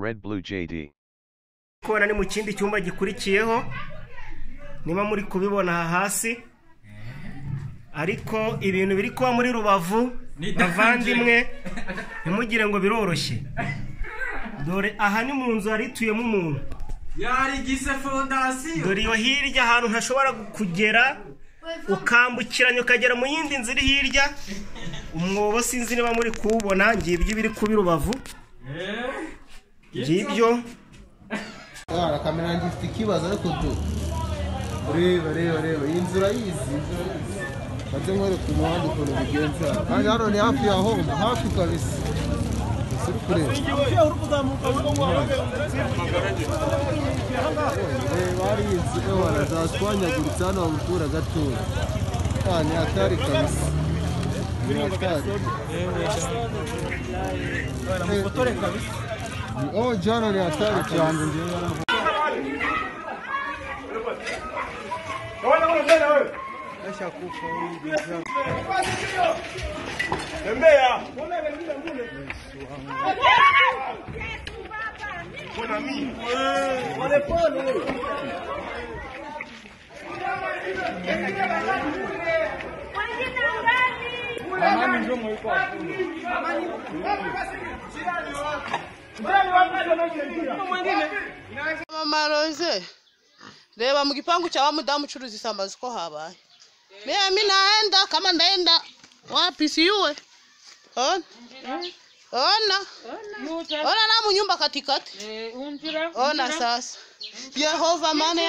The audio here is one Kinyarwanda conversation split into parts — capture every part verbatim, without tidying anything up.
Red Blue J D. Kubona ni mu kindi cyumba gikurikiyeho niba muri kubibona hasi ariko ibintu biri kuba muri Rubavu bavandimwe ntimugire ngo biroroshye. Dore aha ni mu nzu harituyemo umuntu yari gise fondasiyo. Dore iyo hirya ahantu ntashobora kugera ukambukiranya ukagera mu yindi nzira hirya umwobo sinzi niba muri kubona ngibyo biri kubi Rubavu ngibyo. Ara kamera ngifite ikibazo ariko do reba reba reba iyi nzira yizi baze nkore ku muhanda ukuntu bigenza kandi hano ni hafi ya home hafi kabisa suri kureba bari yizi ewa zatwanyaguritse hano abukura gatoya kandi atari kabisa mutore kabisa. Oh jana ni atari cyane ngiye. Acha kufa hivi. Tembea. Kuna mimi. Pole pole. Mama ndio mwiko hapo. Mama Rose, reba mu gipangu cha wa mudamu ucuruza isambaza ko habaye. Mimi naenda kama ndaenda wapi siwe? Ona. Ona. Ona na mu nyumba katikati. Eh, unjira. Ona sasa. Yehova mane.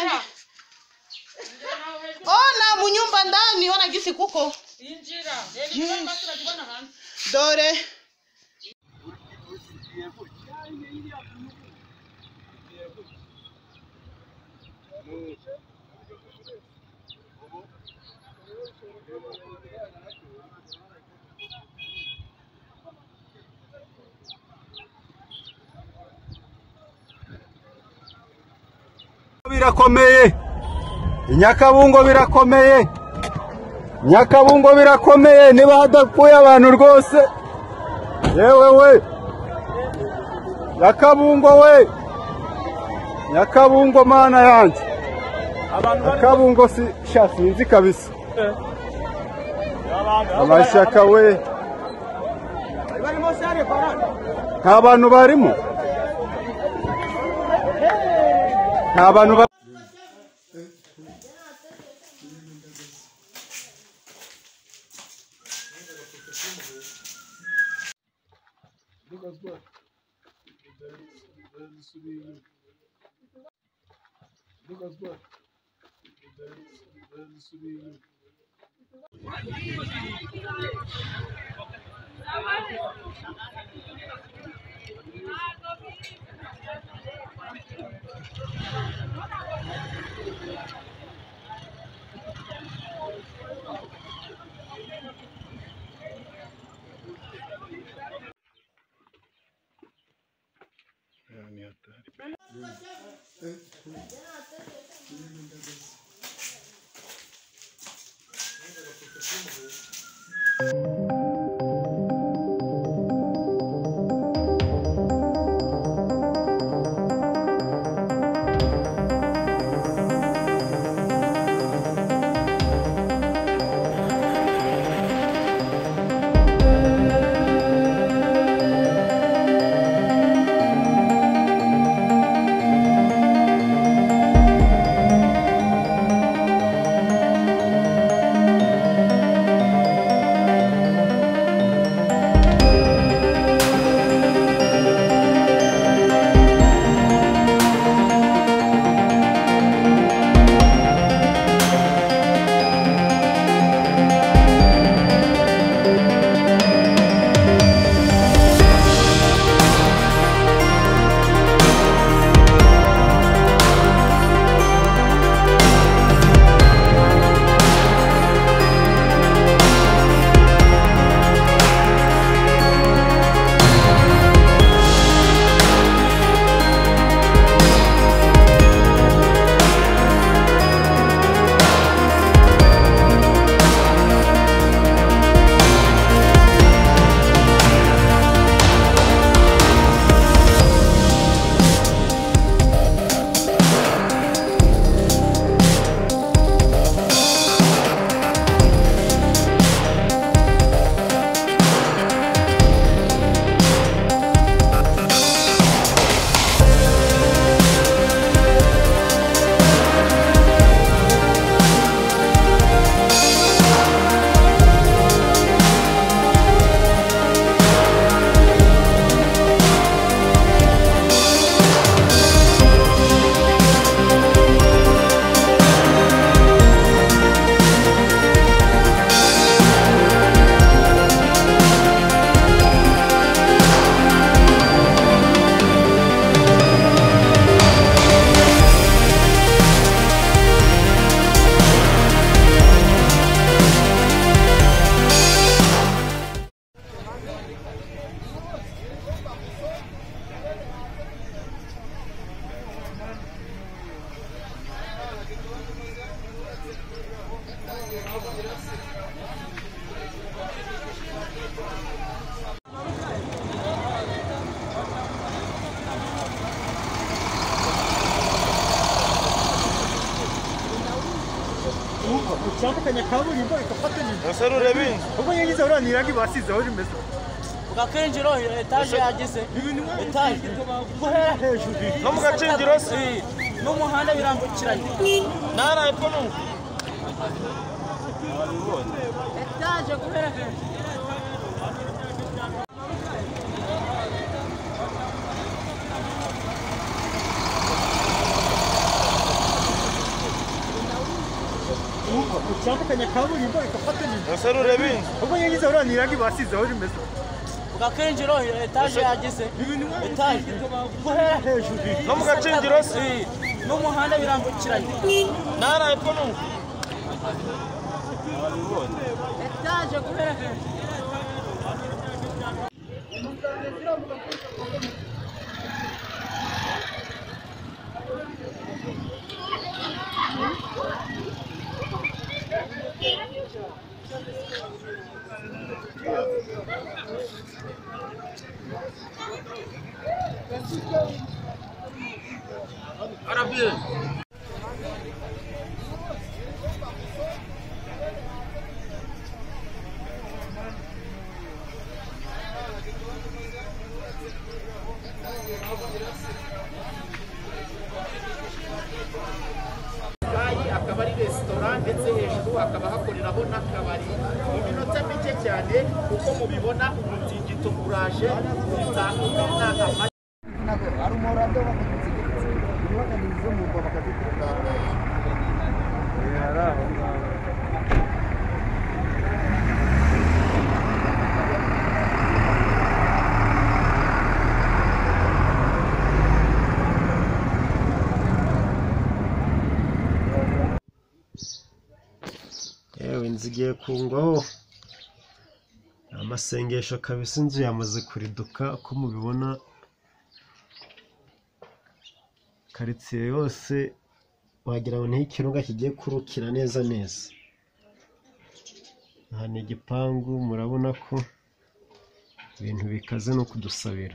Ona mu nyumba ndani ona gisi kuko. Injira. Dore. Birakomeye Nyakabungo birakomeye Nyakabungo birakomeye niba hadakuye abantu rwose yewe we Nyakabungo we Nyakabungo mana yanjye Nyakabungo si shasinzi kabisa abashaka we nta bantu barimo nta bantu Lucas Boy. Lucas Boy. bitandukanye kaburimbo ikafatanya ese rureba inzu ubwo yagize uriya ni irangi basize aho rimeze Gakenjiro etaje yagize etaje guhera hejuru no mu gacinjiro se n'umuhanda birambukiranye nara epfo n'uko etaje guhera hejuru bitandukanye kaburimbo ikafatanya ese rureba inzu ubwo yagize uriya ni irangi basize aho rimeze Gakenjiro etaje yagize etaje guhera hejuru no mu gacinjiro se n'umuhanda birambukiranye nara epfo n'uko etaje guhera hejuru Arabia akaba ari resitora ndetse hejuru hakaba hakoreraho n'akabari mu minota mike cyane kuko mubibona umutingito uraje utandukanye yewe inzu igiye kungwaho amasengesho kabisa inzu yamaze kuriduka uko mubibona karitsiye yose wagira ngo niho ikirunga kigiye kurukira neza neza aha ni igipangu murabona ko ibintu bikaze no kudusabira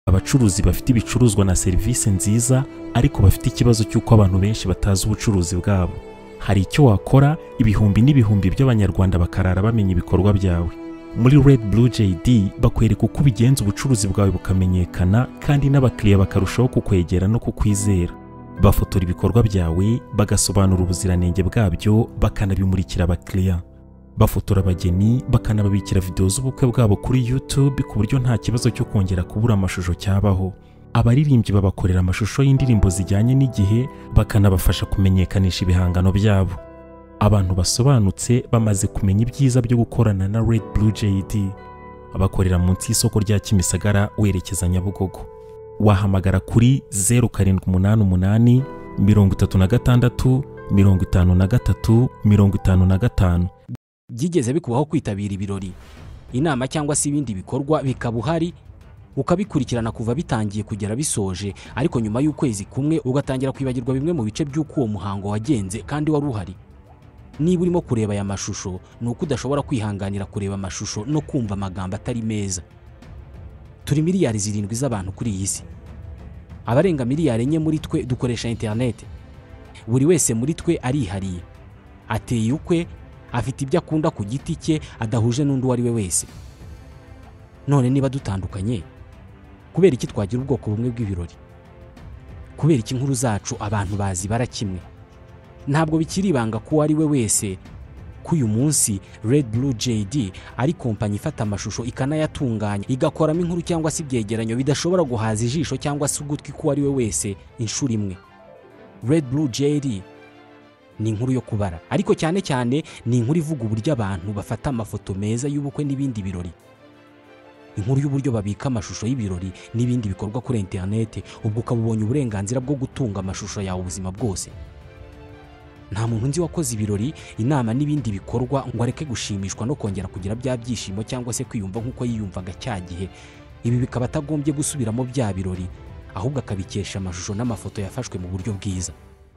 abacuruzi bafite ibicuruzwa na serivisi nziza ariko bafite ikibazo cy'uko abantu benshi batazi ubucuruzi bwabo. Hari icyo wakora ibihumbi n'ibihumbi by'abanyarwanda bakarara bamenya ibikorwa byawe. Muri Red Blue J D bakwereka uko ubigenza ubucuruzi bwawe bukamenyekana kandi n'abakiriya bakarushaho kukwegera no kukwizera. Bafotora ibikorwa byawe, bagasobanura ubuziranenge bwabyo, bakanabimurikira abakiriya. Bafotora abageni, bakanababikira video z'ubukwe bwabo kuri YouTube ku buryo nta kibazo cyo kongera kubura amashusho cyabaho. Abaririmbyi babakorera amashusho y'indirimbo zijyanye n'igihe, bakanabafasha kumenyekanisha ibihangano byabo. Abantu basobanutse bamaze kumenya ibyiza byo gukorana na Red Blue J D. Abakorera munsi y'isoko rya Kimisagara werekeza Nyabugogo. Wahamagara kuri zeru karindwi umunani umunani mirongo itatu na gatandatu mirongo itanu na gatatu mirongo itanu na gatanu. Byigeze bikubaho kwitabira ibirori, inama cyangwa se ibindi bikorwa bikaba uhari ukabikurikirana kuva bitangiye kugera bisoje, ariko nyuma y'ukwezi kumwe ugatangira kwibagirwa bimwe mu bice by'uko uwo muhango wagenze kandi wari uhari? Niba urimo kureba aya mashusho nuko udashobora kwihanganira kureba amashusho no kumva amagambo atari meza. Turi miliyari zirindwi z'abantu kuri iyi si. Abarenga miliyari enye muri twe dukoresha internet. Buri wese muri twe arihariye, ateye ukwe, afite ibyo akunda ku giti cye adahuje n'undi wari we wese. None niba dutandukanye, kubera iki twagira ubwoko bumwe bw'ibirori? Kubera iki inkuru zacu abantu bazi barakimwe? Ntabwo bikiri ibanga ko ari we wese ko uyu munsi Red Blue J D ari kompanyi ifata amashusho ikanayatunganya, igakoramo inkuru cyangwa se ibyegeranyo bidashobora guhaza ijisho cyangwa se ugutwi ko ari we wese inshuro imwe. Red Blue J D ni inkuru yo kubara, ariko cyane cyane ni inkuru ivuga uburyo abantu bafata amafoto meza y'ubukwe n'ibindi birori. Inkuru y'uburyo babika amashusho y'ibirori n'ibindi bikorwa kuri internet, ubwo ukabubonye uburenganzira bwo gutunga amashusho yawe ubuzima bwose. Nta muntu nzi wakoze ibirori, inama n'ibindi bikorwa ngo areke gushimishwa no kongera kugira bya byishimo cyangwa se kwiyumva nk'uko yiyumvaga cya gihe. Ibi bikaba atagombye gusubiramo bya birori, ahubwo akabikesha amashusho n'amafoto yafashwe mu buryo bwiza.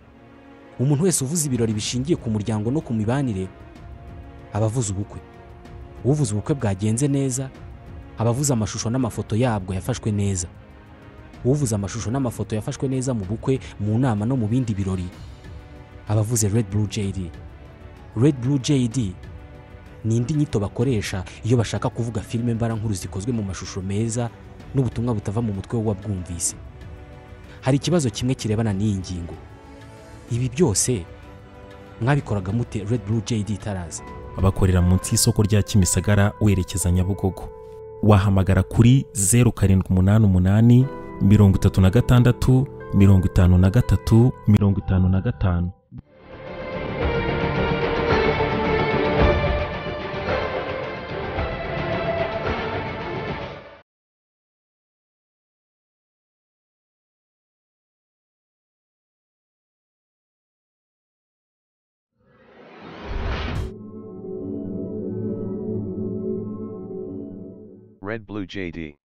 Umuntu wese uvuze ibirori bishingiye ku muryango no ku mibanire abavuze ubukwe. Uvuze ubukwe bwagenze neza abavuze amashusho n'amafoto yabwo yafashwe neza. Uvuze amashusho n'amafoto yafashwe neza mu bukwe, mu nama no mu bindi birori abavuze Red Blue J D. Red Blue J D ni indi nyito bakoresha iyo bashaka kuvuga filime mbara nkuru zikozwe mu mashusho meza n'ubutumwa butava mu mutwe w'uwabwumvise. Hari ikibazo kimwe kirebana n'iyi ngingo. Ibi byose mwabikoraga mute Red Blue J D tarazi? Abakorera munsi y'isoko rya Kimisagara werekeza Nyabugogo. Wahamagara kuri zeru karindwi umunani umunani mirongo itatu na gatandatu mirongo itanu na gatatu mirongo itanu na gatanu. Red Blue J D.